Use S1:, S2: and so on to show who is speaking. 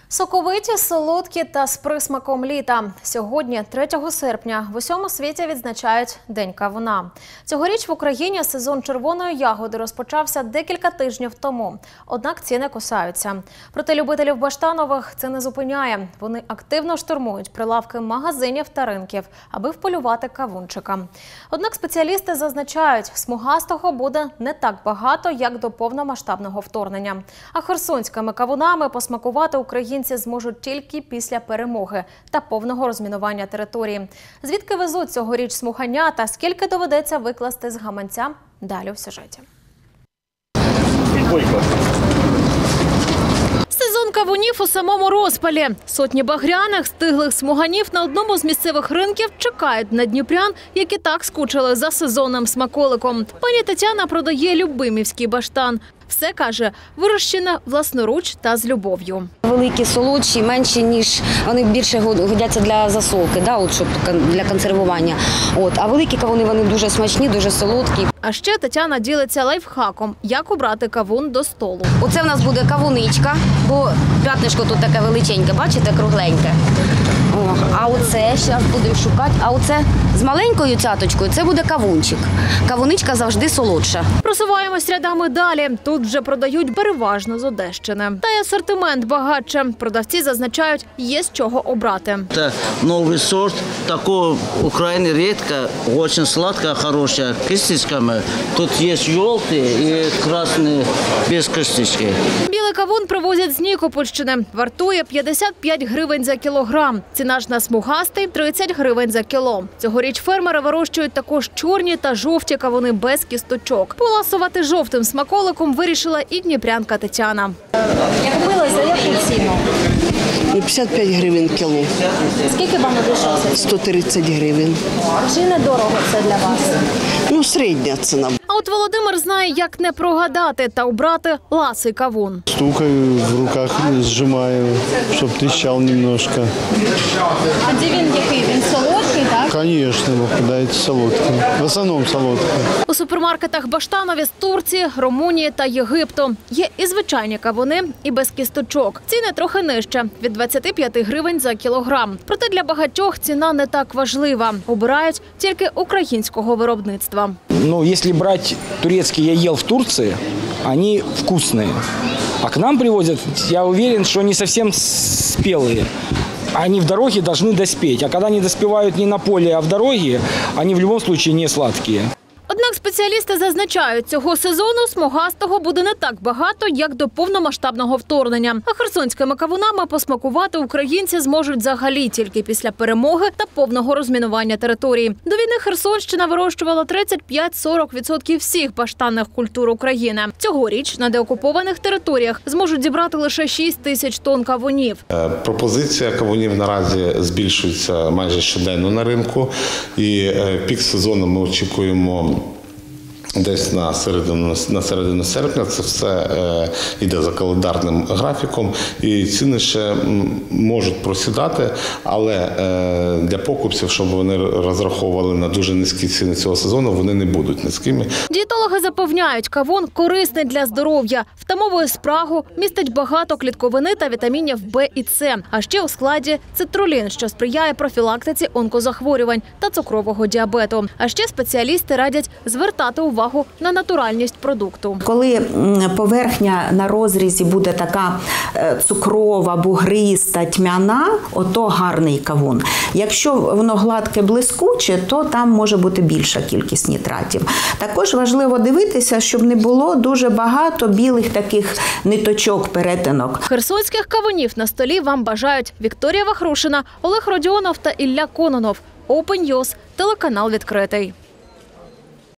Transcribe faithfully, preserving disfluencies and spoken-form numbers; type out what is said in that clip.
S1: Соковиті, солодкі та з присмаком літа. Сьогодні, третього серпня, в усьому світі відзначають День кавуна. Цьогоріч в Україні сезон червоної ягоди розпочався декілька тижнів тому. Однак ціни кусаються. Проте любителів баштанових це не зупиняє. Вони активно штурмують прилавки магазинів та ринків, аби вполювати кавунчика. Однак спеціалісти зазначають, смугастого буде не так багато, як до повномасштабного вторгнення. А херсонськими кавунами посмакувати українці зможуть тільки після перемоги та повного розмінування території. Звідки везуть цьогоріч смугання та скільки доведеться викласти з гаманця – далі в сюжеті. Сезон кавунів у самому розпалі. Сотні багряних, стиглих смуганів на одному з місцевих ринків чекають на дніпрян, які так скучили за сезонним смаколиком. Пані Тетяна продає любимівський баштан. Все, каже, вирощене власноруч та з любов'ю.
S2: Великі, солодші, менші, ніж вони більше годяться для засолки, да, от, щоб для консервування. От, а великі кавуни, вони дуже смачні, дуже солодкі.
S1: А ще Тетяна ділиться лайфхаком, як обрати кавун до столу.
S2: Оце в нас буде кавуничка, бо п'ятнишко тут таке величеньке, бачите, кругленьке. О, а оце, зараз будемо шукати, а оце з маленькою цяточкою, це буде кавунчик. Кавуничка завжди солодша.
S1: Просуваємось рядами далі. Тут вже продають переважно з Одещини. Та й асортимент багатше. Продавці зазначають, є з чого обрати.
S3: Це новий сорт, такого в Україні рідко, дуже сладка, хороша, кісточками. Тут є жовтий і красний без кісточки.
S1: Білий кавун привозять з Нікопольщини. Вартує п'ятдесят п'ять гривень за кілограм. Ціна ж на смугастий – тридцять гривень за кіло. Цьогоріч фермери вирощують також чорні та жовті кавуни без кісточок. Поласувати жовтим смаколиком вирішила і дніпрянка Тетяна.
S4: Я купила за яку ціну?
S5: п'ятдесят п'ять гривень кіло.
S4: Скільки вам обійшовся?
S5: сто тридцять гривень.
S4: Чи недорого це для вас?
S5: Ну, середня ціна.
S1: А от Володимир знає, як не прогадати та обрати ласий кавун.
S6: Стукаю, в руках зжимаю, щоб тріщав немножко.
S4: А де він який? Він солодкий, так?
S6: Звісно, випадають солодкі. В основному солодкі.
S1: У супермаркетах баштанові з Турції, Румунії та Єгипту. Є і звичайні кавуни, і без кісточок. Ціни трохи нижче – від двадцяти п'яти гривень за кілограм. Проте для багатьох ціна не так важлива. Обирають тільки українського виробництва.
S7: Ну, если брать турецкие, я ел в Турции, они вкусные. А к нам привозят, я уверен, что не совсем спелые. Они в дороге должны доспеть. А когда они доспевают не на поле, а в дороге, они в любом случае не сладкие.
S1: Однак спеціалісти зазначають, цього сезону смугастого буде не так багато, як до повномасштабного вторгнення. А херсонськими кавунами посмакувати українці зможуть взагалі тільки після перемоги та повного розмінування території. До війни Херсонщина вирощувала тридцять п'ять - сорок відсотків всіх баштанних культур України. Цьогоріч на деокупованих територіях зможуть зібрати лише шість тисяч тонн кавунів.
S8: Пропозиція кавунів наразі збільшується майже щоденно на ринку. І пік сезону ми очікуємо десь на середину, на середину серпня. Це все е, йде за календарним графіком, і ціни ще можуть просідати, але е, для покупців, щоб вони розраховували на дуже низькі ціни цього сезону, вони не будуть низькими.
S1: Дієтологи запевняють, кавун корисний для здоров'я, втамовує спрагу, містить багато клітковини та вітамінів Б і С. А ще у складі цитрулін, що сприяє профілактиці онкозахворювань та цукрового діабету. А ще спеціалісти радять звертати увагу увагу на натуральність продукту.
S9: Коли поверхня на розрізі буде така цукрова, бугриста, тьмяна, ото гарний кавун. Якщо воно гладке, блискуче, то там може бути більша кількість нітратів. Також важливо дивитися, щоб не було дуже багато білих таких ниточок, перетинок.
S1: Херсонських кавунів на столі вам бажають Вікторія Вахрушина, Олег Родіонов та Ілля Кононов. Open News, телеканал відкритий.